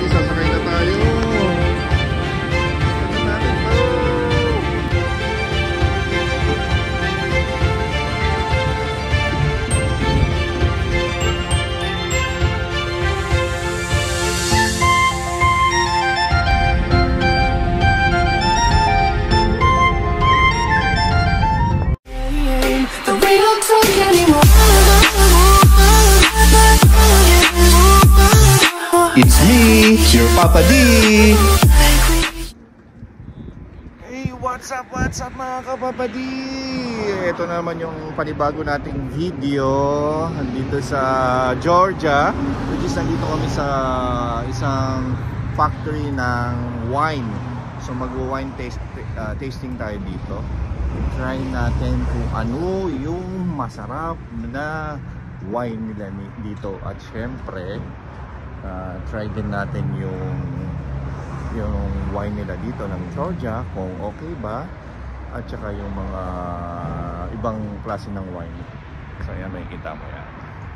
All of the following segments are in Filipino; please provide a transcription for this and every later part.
kapapadi, sasakay na tayo. Tignan natin to. It's me, your Papa D. Hey, what's up mga kapapadi? Ito naman yung panibago nating video dito sa Georgia, which is nandito kami sa isang factory ng wine. So mag-wine tasting tayo dito. Try natin kung ano yung masarap na wine nila dito. At syempre try din natin yung wine nila dito ng Georgia, kung okay ba, at saka yung mga ibang klase ng wine. So ayan, makikita mo yan.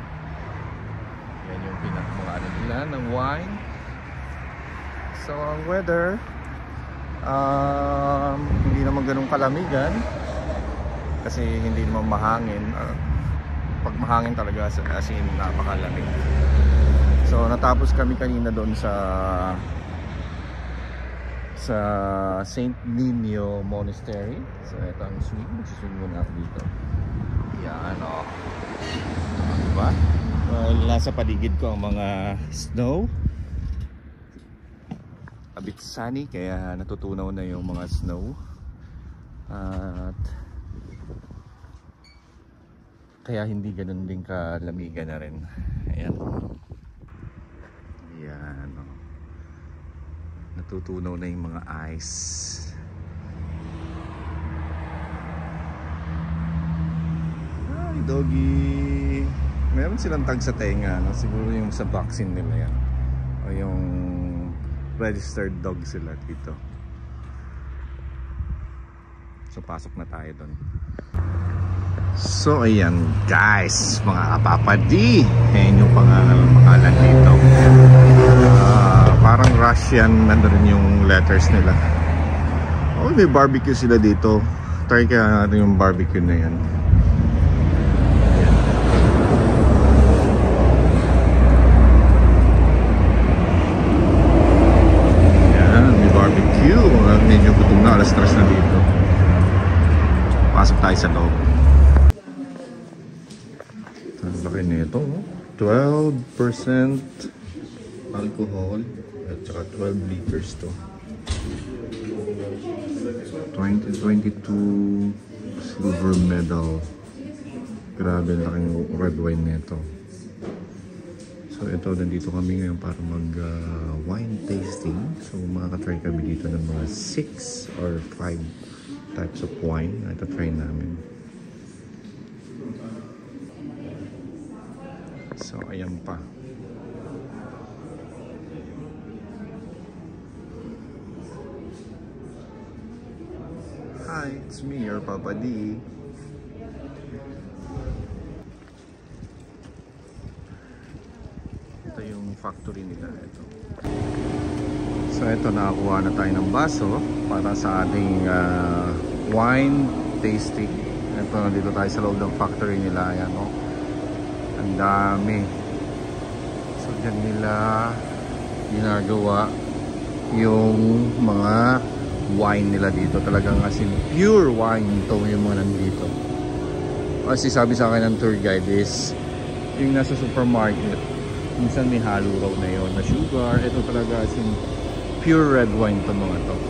Yan yung mga ano nila ng wine. So ang weather, hindi naman ganun kalamigan kasi hindi naman mahangin. Pag mahangin talaga, as in napakalamig. So natapos kami kanina doon sa Saint Nino Monastery. So ito ang swing. Swing muna ako dito. Yan o. Diba? Well, nasa paligid ko ang mga snow. A bit sunny, kaya natutunaw na yung mga snow. At kaya hindi ganun din kalamigan na rin. Ayan. Yan, oh. Natutunaw na yung mga ice. Ay, doggy. Meron silang tag sa tenga, no? Siguro yung sa vaccine nila yan, o yung registered dog sila dito. So pasok na tayo doon. So ayan guys, mga kapapadi, ayan yung pangalan dito. Parang Russian, nandun yung letters nila. Oh, may barbecue sila dito. Try kaya natin yung barbecue na yan. Ayan, may barbecue. Medyo gutom na, alas 3 na dito. Pasok tayo sa loob. Ang laki nito, 12% alcohol at saka 12 liters to. 2022 silver medal. Grabe, laking red wine nito. So ito, nandito kami ngayon para mag wine tasting. So makaka-try kami dito ng mga 6 or 5 types of wine. Ito try namin. So ayan pa. Hi, it's me, your Papa D. Ito yung factory nila. Ito. So ito, nakakuha na tayo ng baso para sa ating wine tasting. Ito, nandito tayo sa loob ng factory nila. Ayan, oh. Ang dami. So dyan nila ginagawa yung mga wine nila dito. Talagang as in pure wine ito yung mga nandito. Kasi sabi sa akin ng tour guide is yung nasa supermarket, minsan may halo raw na yun na sugar. Ito talaga as in pure red wine to mga to.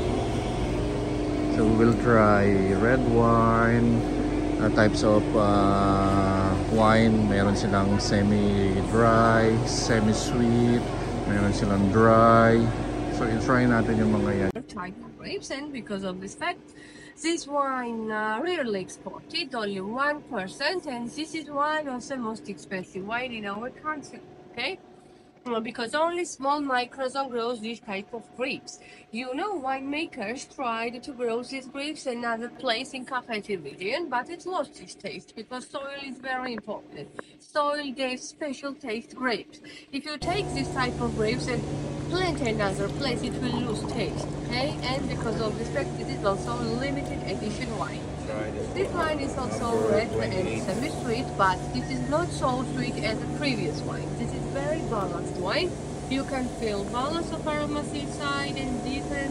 So we'll try red wine, types of wine. Meron silang semi-dry, semi-sweet, meron silang dry. So i-try natin yung mga yan. Type of grapes, and because of this fact, this wine rarely exported, only 1%, and this is one of the most expensive wine in our country. Okay, because only small microzone grows this type of grapes. You know, winemakers tried to grow these grapes in another place in Cavite region, but it lost its taste because soil is very important. Soil gives special taste grapes. If you take this type of grapes and plant another place, it will lose taste. Okay, and because of this fact, it is also limited edition wine. This wine is also red and semi-sweet, but it is not so sweet as the previous wine. This is very balanced wine. You can feel balance of aromas inside and different.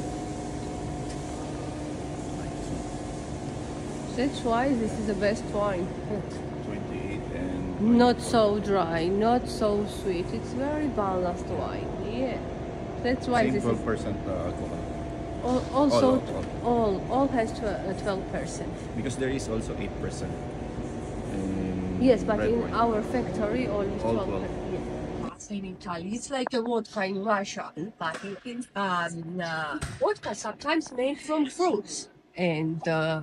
That's why this is the best wine. 28 and... Not so dry, not so sweet. It's very balanced wine. Yeah. That's why this is 12% alcohol. also all has 12%. Because there is also 8%. Yes, but red in wine. our factory all is All 12%. Yeah. In Italy, it's like a vodka in Russia, but vodka sometimes made from fruits, and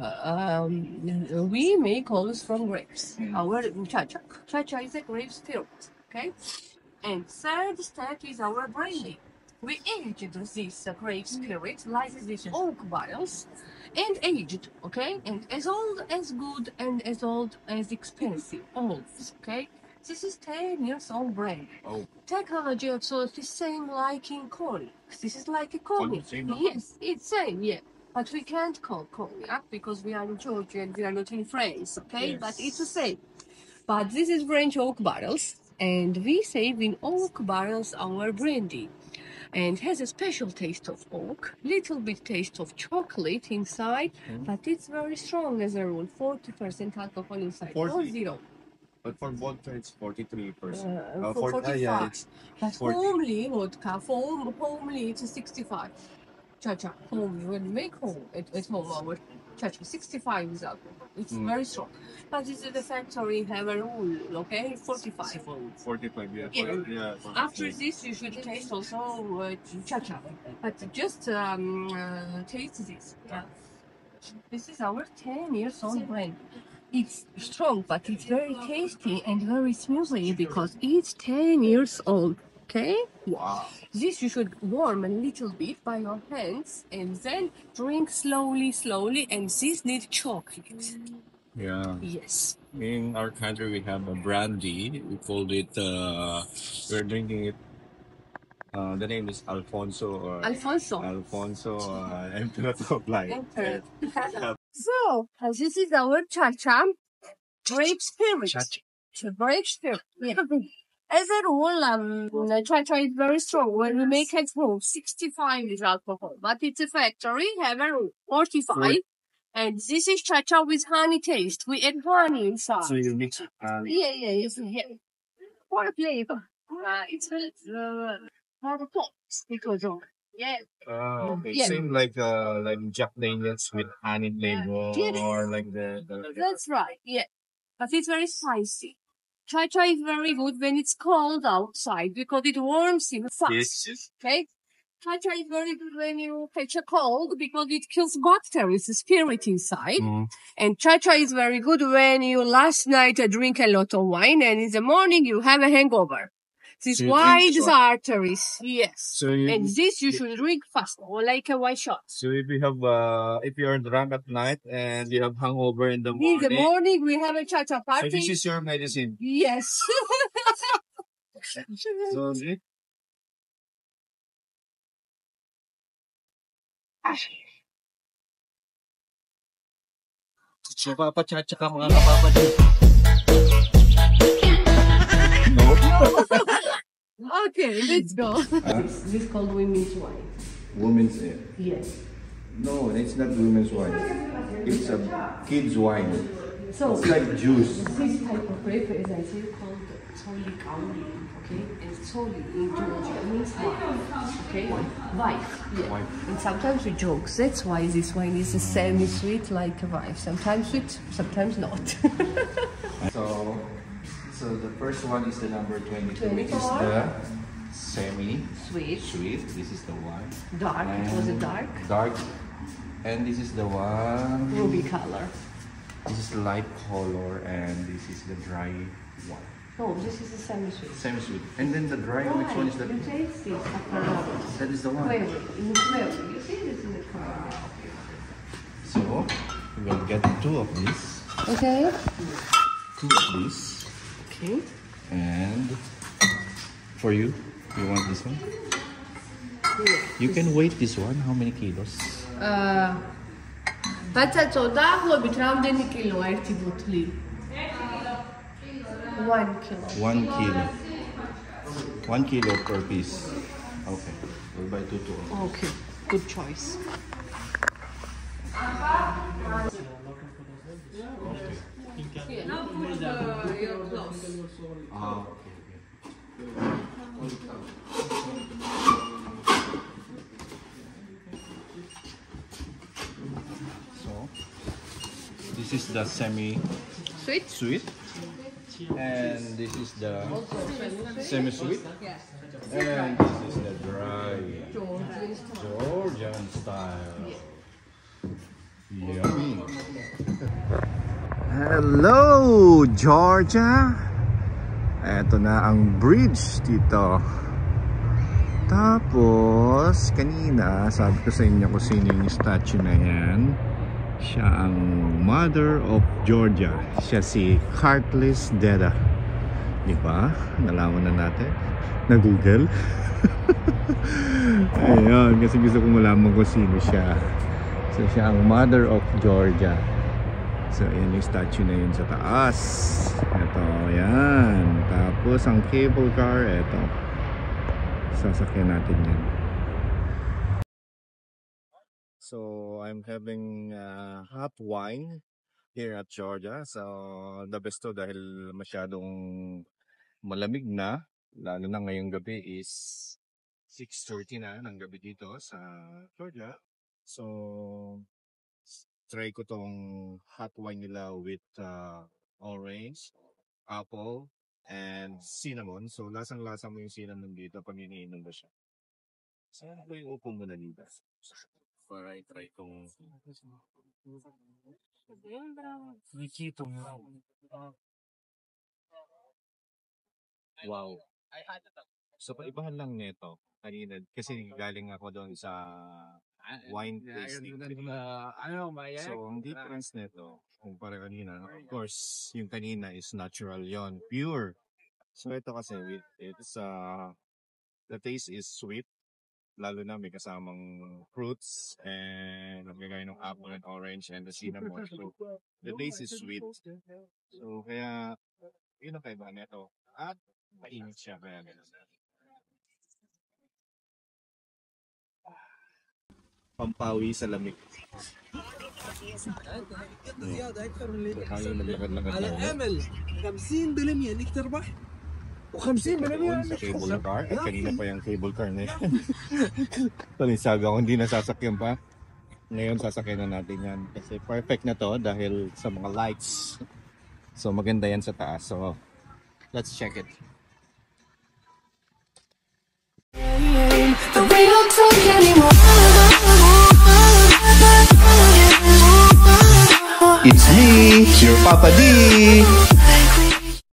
we make always from grapes. Our chacha is a grape spirit, okay? And third step is our brandy. We aged this grape spirit like these oak barrels and aged, okay? And as old as good and as old as expensive, always, okay? This is 10 years old brand. Oh. Technology also is the same like in cognac. This is like a cognac. Same? Yes, it's same, yeah. But we can't call cognac because we are in Georgia and we are not in France, okay? Yes. But it's the same. But this is French oak barrels, and we save in oak barrels our brandy. And has a special taste of oak, little bit taste of chocolate inside, but it's very strong as a rule, 40% alcohol inside, 40? 40. But for vodka, it's 43%. 45. Yeah, it's But 40. homely vodka, homely it's a 65. Chacha, homely, when we make home at home, our chacha, 65 is alcohol. It's very strong. But this is the factory have a rule, okay? 45. 45, yeah. Yeah. After this, you should taste also chacha. But just taste this. Yeah. This is our 10 years old blend. It's strong, but it's very tasty and very smoothly because it's 10 years old. Okay? Wow. This you should warm a little bit by your hands and then drink slowly, and this needs chocolate. Yeah. Yes. In our country, we have a brandy. We called it, we're drinking it. The name is Alfonso. Or Alfonso. Emperor of Light. So, this is our chacha grape spirit. Grape spirit. Yeah. As a rule, chacha is very strong. When we make it home, 65 is alcohol. But it's a factory, have a rule, 45. And this is chacha with honey taste. We add honey inside. So you mix it. Yeah. For a flavor. It's for the pops because of Okay. Yeah. Same like Jack Daniels with honey flavor, Yes. or like the That's right, yeah. But it's very spicy. Chacha is very good when it's cold outside because it warms you fast. Yes. Okay? Chacha is very good when you catch a cold because it kills bacteria, the spirit inside. And chacha is very good when you last night drink a lot of wine and in the morning you have a hangover. This So you wide drink arteries, yes. So you, And this you should drink fast, or like a white shot. so if you have if you're drunk at night and you have hangover in the In morning, the morning we have a chacha so party. this is your medicine. Yes. So Papachacha ka mga kapapatid. No. Okay, let's go. This is called women's wine. Women's ale. Yes. No, it's not women's wine. It's a kid's wine. So It's like juice. this type of grape is actually called Soli Kauli. Okay, and Soli in Georgia means wine. Okay, wife. Yeah. Wife. And sometimes we joke. That's why this wine is a semi-sweet like a wife. Sometimes sweet, sometimes not. So the first one is the number 22, which is 24. the semi-sweet. Sweet. This is the one. Dark. It was a dark. Dark. And this is the one. Ruby color. This is light color, and this is the dry one. No, this is a semi-sweet. Semi-sweet. And then the dry, which one is that? You taste it after that. That is the one. Quail. In quail. You see this in the color. So we will get two of these. Okay. Two of these. Okay. And for you want this one? You can weight this one. How many kilos? بچه 14 هو بتراو دني كيلو عرفتي بطلي 1 kilo. 1 kilo. 1 kilo per piece. Okay. We'll buy 2 too. Okay, good choice. Now put your clothes. Okay. So, this is the semi-sweet. And this is the semi-sweet. And this is the dry. Georgian style. Yummy. Hello, Georgia. Ito na ang bridge dito. Tapos, kanina, sabi ko sa inyo kung sino yung statue na yan. Siya ang Mother of Georgia. Siya si Heartless Deda. Diba? Nalaman na natin. Na-google. Ayun, kasi gusto ko malaman kung sino siya. So, siya ang Mother of Georgia. So, ayan yung statue na yun sa taas. Ito, ayan. Tapos, ang cable car, ito. Sasakyan natin yan. So, I'm having hot wine here at Georgia. So, the best to dahil masyadong malamig na. Lalo na ngayong gabi is 6:30 na ng gabi dito sa Georgia. So, try ko tong hot wine nila with orange, apple, and cinnamon. So, lasang-lasa mo yung cinnamon dito pag iniinom ba siya. Saan ba yung upo mo na dito? Para i-try kong... Nakikita mo. Wow. So, paibahan lang nito. Kanina, kasi galing ako doon sa wine tasting. So, ang difference nito, kumpara kanina, of course, yung kanina is natural yon, pure. So, ito kasi, it's, the taste is sweet. Lalo na may kasamang fruits and nagagaya ng apple and orange and the cinnamon. So, the taste is sweet. So, kaya, yun ang kaibahan nito. At, mainit siya kaya gano'n. Pampawi sa lamig. على امل 50% انك تربح و50% sa cable car. At kanina pa yung cable car na yan. Talisaga ako, hindi nasasakyan pa. Ngayon sasakyan na natin yan. Kasi perfect na to dahil sa mga lights. So maganda yan sa taas. So let's check it. But we don't talk anymore. It's me, your Papa D.